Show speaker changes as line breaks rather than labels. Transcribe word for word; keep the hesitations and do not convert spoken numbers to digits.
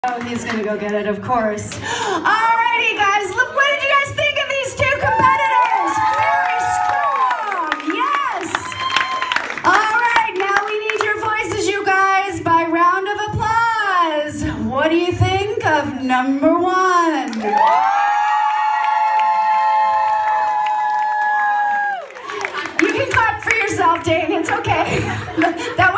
Oh, he's gonna go get it, of course. Alrighty, guys, look, what did you guys think of these two competitors? Very strong, yes! Alright, now we need your voices, you guys, by round of applause. What do you think of number one? You can clap for yourself, Dane, it's okay. That